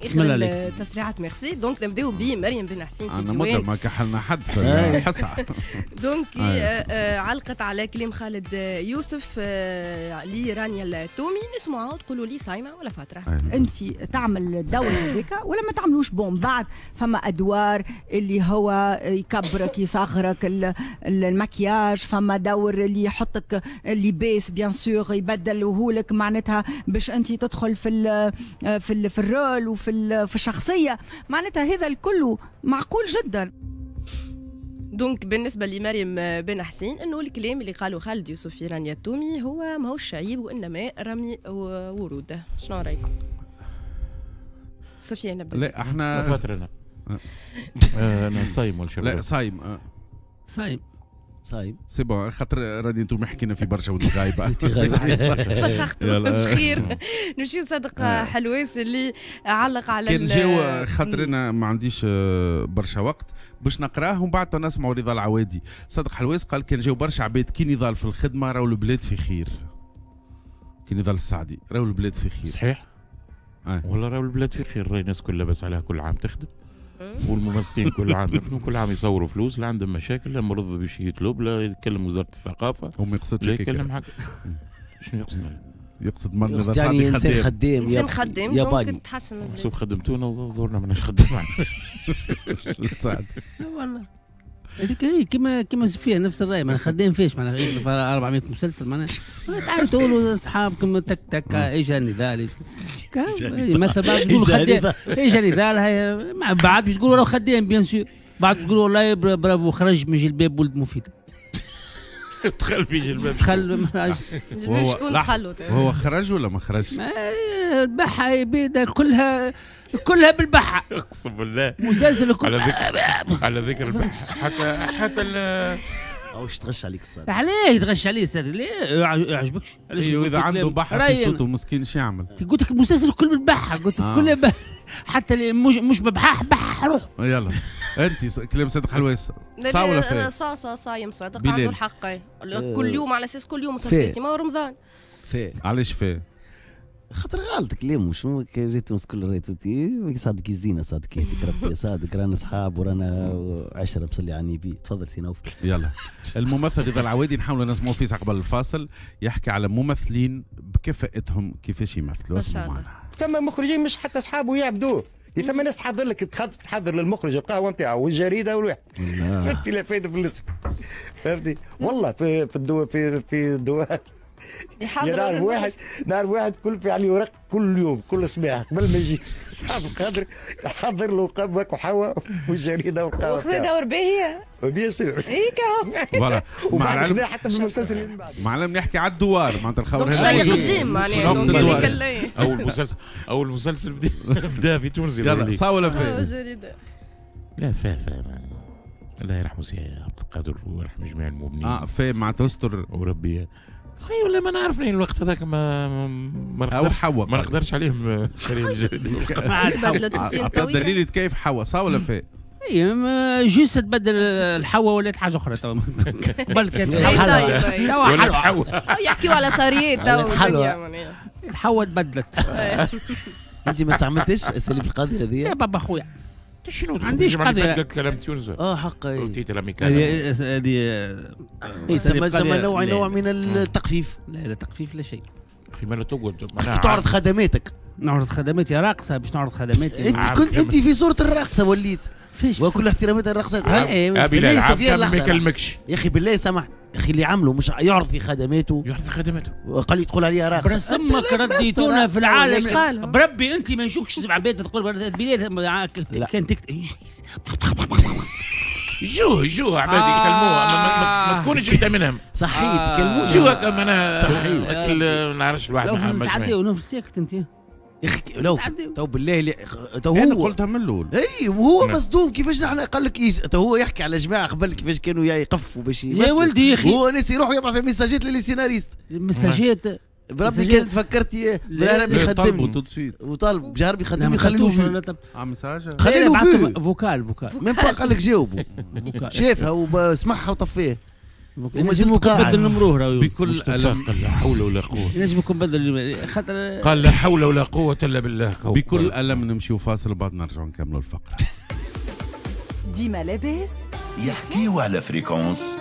بسم الله عليك. التسريعات ميرسي. دونك نبداو بمريم بن حسين في انا مده الديوان. ما كحلنا حد في الحصه. دونك علقت على كلام خالد يوسف لرانيا التومي. نسمعوا تقولوا لي صايمه ولا فاتره. انت تعمل الدور هذاك ولا ما تعملوش بون بعد؟ فما ادوار اللي هو يكبرك يصغرك المكياج، فما دور اللي يحطك اللباس بيان سور يبدله لك معناتها باش انت تدخل في الرول وفي الشخصيه، معناتها هذا الكل معقول جدا. دونك بالنسبه لمريم بن حسين انه الكلام اللي قالوا خالد يوسف في رانيا التومي هو ماهوش عيب وانما رمي ورود. شنو رايكم؟ سفيان نبدا. لا احنا فترة انا صايم ولا شباب؟ لا صايم صايم سي بون خاطر راني انتم حكينا في برشا وانت غايبه. فسخت مش خير. نمشيو صدق حلواس اللي علق على كان جاو خاطر انا ما عنديش برشا وقت باش نقراه ومن بعد نسمعوا رضا العوادي. صدق حلواس قال كان جاو برشا عباد كي نضال في الخدمه راهو البلاد في خير. كي نضال السعدي راهو البلاد في خير. صحيح. والله راهو البلاد في خير، راهي الناس كلها بس عليها كل عام تخدم، والممثلين كل عام يخدموا، كل عام يصوروا فلوس، لا عندهم مشاكل، لا مرض باش يطلب، لا يتكلم وزاره الثقافه، هو ما يقصدش لا يتكلم حاجه. شنو يقصد؟ يقصد مرة يقصد يعني انسان خدام ياباني. تحسن سوق خدمتونا وظهرنا ماناش خدام. سعد والله هذيك هي كما سفيان نفس الراي، ما خدام فيش معناها يخدم 400 مسلسل معناها تعالوا تقولوا اصحابكم تك تك ايش النضال مثلا بعد تقولوا خدام ايش النضال هي بعد باش تقولوا راه خدام بيان سور، بعد تقولوا والله برافو خرج من جلباب ولد مفيد. دخل في جلباب دخل وهو خرج ولا ما خرجش؟ البحه بيضة كلها بالبحه اقسم بالله. مسلسل على ذكر البحه حتى واش تغش عليك الصاد؟ عليه يتغش عليه الصاد؟ ليه يعجبكش؟ ايوه اذا عنده بحه في صوته مسكين شو يعمل؟ قلت لك المسلسل كله بالبحه، قلت لك كله حتى اللي مش ببحاح بحح روح. يلا انت كلام صادق حلواس صا ولا فيه؟ صايم صادق عنده الحق. كل يوم على اساس كل يوم مسلسلاتي ما هو رمضان. فيه علاش فيه؟ خاطر غلط كلامه شنو جيت كل ريتوتي صادق يزينا صادق يهديك ربي صادق رانا اصحاب ورانا عشرة مصلي على النبي. تفضل سي نوف. يلا الممثل رضا العوادي نحاول نسمعوا فيه قبل الفاصل يحكي على ممثلين بكفاءتهم كيفاش يمثلوا. اسمعوا معنا. ثم مخرجين مش حتى اصحابه يعبدوه، ثم ناس تحضر لك تحضر للمخرج القهوه نتاعو والجريده والواحد التلفاز في الاسم فهمتي. والله في الدوام نهار واحد كل في عليه ورق كل يوم كل صباح قبل ما يجي صاحب القادر يحضر له قبك وحواء والجريده والقهوه. واخذ دور باهيه بيان سور هيك فوالا. مع العلم حتى في المسلسل اللي بعد مع العلم نحكي على الدوار معناتها الخبر شيء قديم معناها. اول مسلسل بدا في تونس. يلا صا ولا فيه؟ لا فيه الله يرحمه سي عبد القادر ويرحم جميع المؤمنين. فيه معناتها استر وربي خي ولا ما نعرف الوقت هذاك ما نقدرش عليهم شريف الجريدة. ما عاد عطى دليل كيف حوا صا ولا فيه؟ اي جوست تبدل الحوا ولات حاجه اخرى تو قبل كانت حوا يحكيوا على صاريات تو الحوا تبدلت. انت ما استعملتش اساليب القادر هذه يا بابا خويا؟ شنو عنديش قضيه كلام تونس حقا وتيت الامريكان هذه يسمى نوع من التخفيف. لا تخفيف لا شيء. في ما تقعد تعرض خدماتك. نعرض خدماتي راقصه باش نعرض خدماتي. انت كنت انت في صوره الراقصه وليت وكل احترامات الرقصات. ابي لا ما يكلمكش يا اخي بالله سامحني يا اخي اللي عمله مش يعرض في خدماته وقال لي تقول عليها راقصه. برسمك رديتونا في العالم بربي انت ما نشوفش سبع بيت تقول بلاد كان جو عبادي يكلموها ما تكونش انت منهم. صحيح يكلموها شو هكا انا صحيح ما نعرفش الواحد ما تعدي ونفس ساكت انت يا اخي. لو تو بالله تو انا قلتها من الاول. اي وهو مصدوم كيفاش نحن قال لك تو هو يحكي على جماعه قبل كيفاش كانوا يقفوا باش يا ولدي يا اخي هو ناس يروحوا يبعثوا ميساجات للسيناريست مساجات بربي كانت فكرتي بالهرب يخدمني وطالب بجهرب يخدمني خليني مساج خليني فوكال فوكال من قال لك جاوبوا شافها وسمعها وطفيه ينجم يكون بدل نمروه راهو بكل ألم. قال لا حول ولا قوة. ينجم يكون بدل خاطر قال لا حول ولا قوة إلا بالله. بكل ألم نمشيو فاصل بعد نرجعوا نكملوا الفقرة. ديما لاباس يحكيو على فريكونس